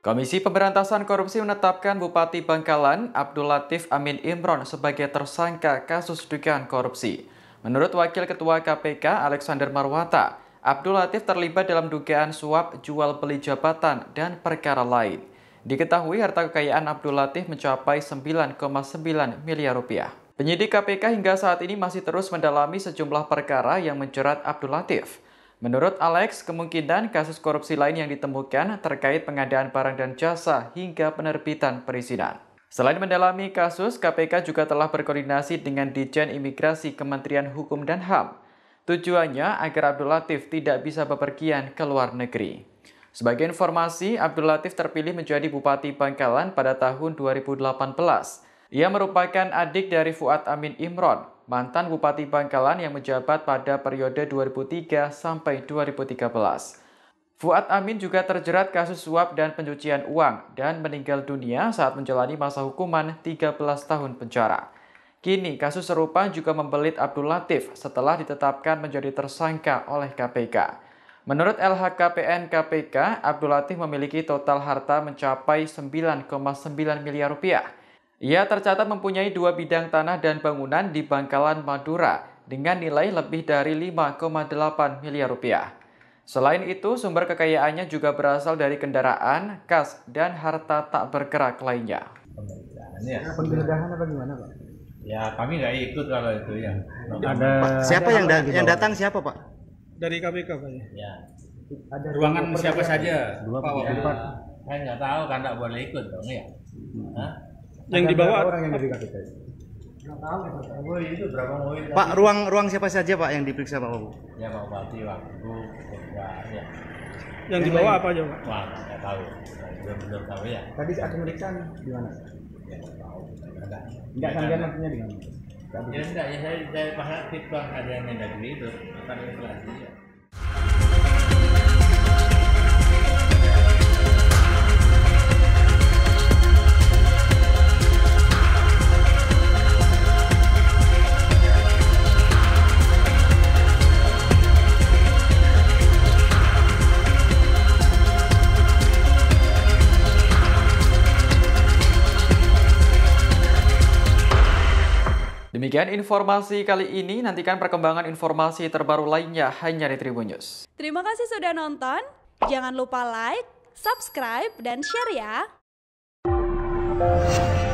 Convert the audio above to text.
Komisi Pemberantasan Korupsi menetapkan Bupati Bangkalan, Abdul Latif Amin Imron sebagai tersangka kasus dugaan korupsi. Menurut Wakil Ketua KPK Alexander Marwata, Abdul Latif terlibat dalam dugaan suap jual beli jabatan dan perkara lain. Diketahui harta kekayaan Abdul Latif mencapai 9,9 miliar rupiah. Penyidik KPK hingga saat ini masih terus mendalami sejumlah perkara yang menjerat Abdul Latif. Menurut Alex, kemungkinan kasus korupsi lain yang ditemukan terkait pengadaan barang dan jasa hingga penerbitan perizinan. Selain mendalami kasus, KPK juga telah berkoordinasi dengan Ditjen Imigrasi Kementerian Hukum dan HAM. Tujuannya agar Abdul Latif tidak bisa bepergian ke luar negeri. Sebagai informasi, Abdul Latif terpilih menjadi Bupati Bangkalan pada tahun 2018. Ia merupakan adik dari Fuad Amin Imron, mantan Bupati Bangkalan yang menjabat pada periode 2003 sampai 2013. Fuad Amin juga terjerat kasus suap dan pencucian uang dan meninggal dunia saat menjalani masa hukuman 13 tahun penjara. Kini kasus serupa juga membelit Abdul Latif setelah ditetapkan menjadi tersangka oleh KPK. Menurut LHKPN KPK, Abdul Latif memiliki total harta mencapai 9,9 miliar rupiah. Ia tercatat mempunyai 2 bidang tanah dan bangunan di Bangkalan, Madura dengan nilai lebih dari 5,8 miliar rupiah. Selain itu, sumber kekayaannya juga berasal dari kendaraan, kas, dan harta tak bergerak lainnya. Penggeledahan apa gimana, Pak? Ya, kami nggak ikut kalau itu ya. Ada siapa yang datang siapa, Pak? Dari KPK, Pak. Ya. Ada Ruangan siapa saja? Dua Pak, ya. saya nggak tahu kan nggak boleh ikut dong ya. Hah? Yang dibawa orang yang dari KPK. Itu berapa mobil? Pak, ruang siapa saja, Pak, yang diperiksa, Pak? Ya, Pak Bupati, Waktu, ya. yang dibawa apa aja, Pak? Wah, nggak tahu. Belum tahu ya. Tadi saat pemeriksaan di mana? Ya, nggak tahu. Enggak sampean maksudnya di mana? Ya enggak, ya saya paham bang ada yang negeri itu. Bukan inflasi ya. Demikian informasi kali ini, nantikan perkembangan informasi terbaru lainnya hanya di Tribun News. Terima kasih sudah nonton, jangan lupa like, subscribe, dan share ya!